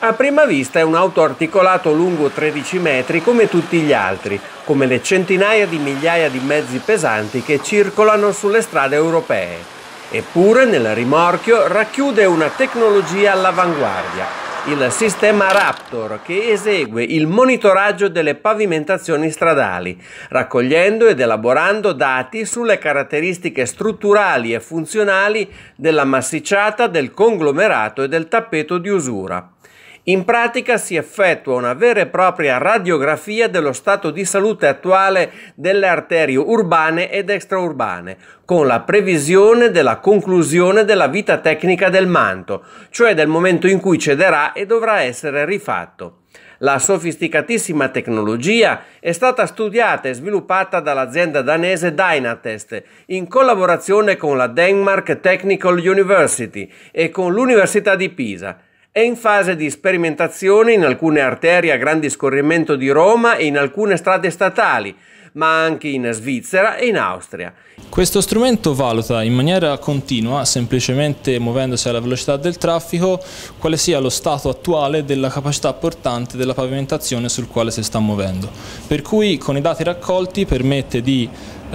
A prima vista è un auto articolato lungo 13 metri come tutti gli altri, come le centinaia di migliaia di mezzi pesanti che circolano sulle strade europee. Eppure nel rimorchio racchiude una tecnologia all'avanguardia, il sistema Raptor, che esegue il monitoraggio delle pavimentazioni stradali, raccogliendo ed elaborando dati sulle caratteristiche strutturali e funzionali della massicciata, del conglomerato e del tappeto di usura. In pratica si effettua una vera e propria radiografia dello stato di salute attuale delle arterie urbane ed extraurbane, con la previsione della conclusione della vita tecnica del manto, cioè del momento in cui cederà e dovrà essere rifatto. La sofisticatissima tecnologia è stata studiata e sviluppata dall'azienda danese Dynatest in collaborazione con la Denmark Technical University e con l'Università di Pisa. È in fase di sperimentazione in alcune arterie a grande scorrimento di Roma e in alcune strade statali, ma anche in Svizzera e in Austria. Questo strumento valuta in maniera continua, semplicemente muovendosi alla velocità del traffico, quale sia lo stato attuale della capacità portante della pavimentazione sul quale si sta muovendo. Per cui con i dati raccolti permette di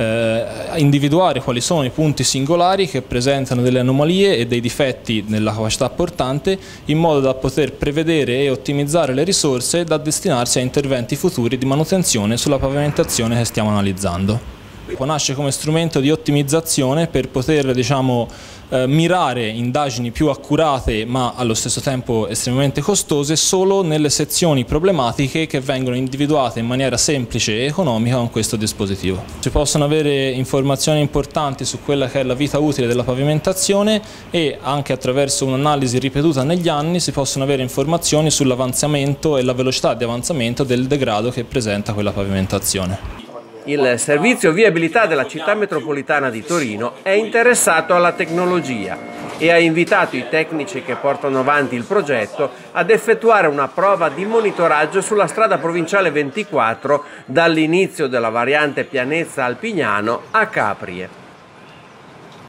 individuare quali sono i punti singolari che presentano delle anomalie e dei difetti nella capacità portante, in modo da poter prevedere e ottimizzare le risorse da destinarsi a interventi futuri di manutenzione sulla pavimentazione che stiamo analizzando. Nasce come strumento di ottimizzazione per poter, mirare indagini più accurate ma allo stesso tempo estremamente costose solo nelle sezioni problematiche che vengono individuate in maniera semplice e economica con questo dispositivo. Si possono avere informazioni importanti su quella che è la vita utile della pavimentazione e anche attraverso un'analisi ripetuta negli anni si possono avere informazioni sull'avanzamento e la velocità di avanzamento del degrado che presenta quella pavimentazione. Il servizio viabilità della città metropolitana di Torino è interessato alla tecnologia e ha invitato i tecnici che portano avanti il progetto ad effettuare una prova di monitoraggio sulla strada provinciale 24 dall'inizio della variante Pianezza Alpignano a Caprie.